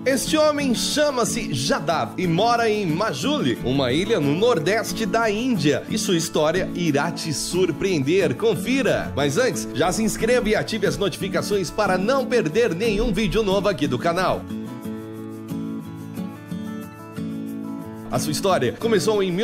Este homem chama-se Jadav e mora em Majuli, uma ilha no nordeste da Índia, e sua história irá te surpreender. Confira! Mas antes, já se inscreva e ative as notificações para não perder nenhum vídeo novo aqui do canal. A sua história começou em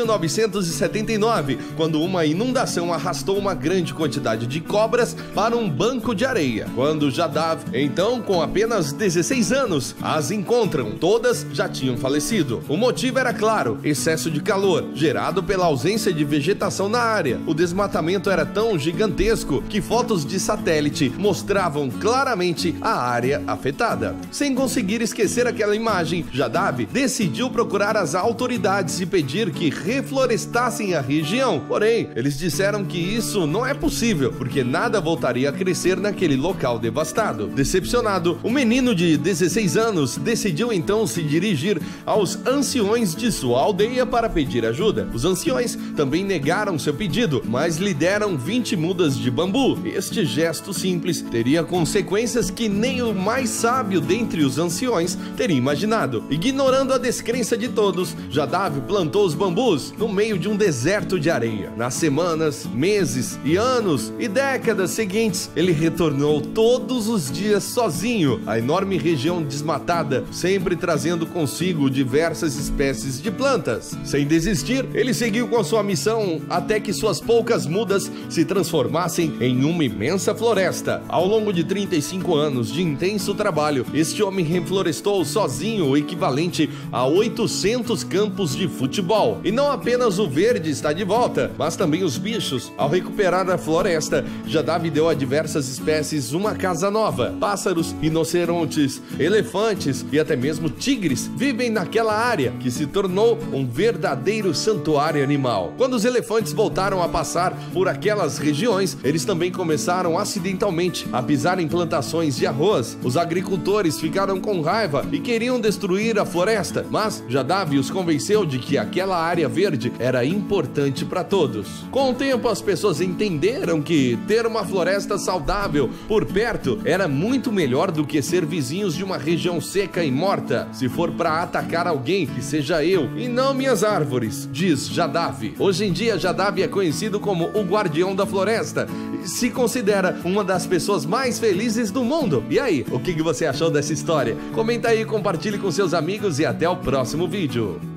1979, quando uma inundação arrastou uma grande quantidade de cobras para um banco de areia. Quando Jadav, então com apenas 16 anos, as encontram, todas já tinham falecido. O motivo era claro: excesso de calor, gerado pela ausência de vegetação na área. O desmatamento era tão gigantesco que fotos de satélite mostravam claramente a área afetada. Sem conseguir esquecer aquela imagem, Jadav decidiu procurar as autoridades e pedir que reflorestassem a região. Porém, eles disseram que isso não é possível, porque nada voltaria a crescer naquele local devastado. Decepcionado, o menino de 16 anos decidiu então se dirigir aos anciões de sua aldeia para pedir ajuda. Os anciões também negaram seu pedido, mas lhe deram 20 mudas de bambu. Este gesto simples teria consequências que nem o mais sábio dentre os anciões teria imaginado. Ignorando a descrença de todos, Jadav plantou os bambus no meio de um deserto de areia. Nas semanas, meses e anos e décadas seguintes, ele retornou todos os dias sozinho à enorme região desmatada, sempre trazendo consigo diversas espécies de plantas. Sem desistir, ele seguiu com sua missão até que suas poucas mudas se transformassem em uma imensa floresta. Ao longo de 35 anos de intenso trabalho, este homem reflorestou sozinho o equivalente a 800 campos de futebol. E não apenas o verde está de volta, mas também os bichos. Ao recuperar a floresta, Jadav deu a diversas espécies uma casa nova. Pássaros, rinocerontes, elefantes e até mesmo tigres vivem naquela área, que se tornou um verdadeiro santuário animal. Quando os elefantes voltaram a passar por aquelas regiões, eles também começaram acidentalmente a pisar em plantações de arroz. Os agricultores ficaram com raiva e queriam destruir a floresta, mas Jadav os convenceu de que aquela área verde era importante para todos. Com o tempo, as pessoas entenderam que ter uma floresta saudável por perto era muito melhor do que ser vizinhos de uma região seca e morta. Se for para atacar alguém, que seja eu e não minhas árvores, diz Jadav. Hoje em dia, Jadav é conhecido como o guardião da floresta e se considera uma das pessoas mais felizes do mundo. E aí, o que você achou dessa história? Comenta aí, compartilhe com seus amigos e até o próximo vídeo.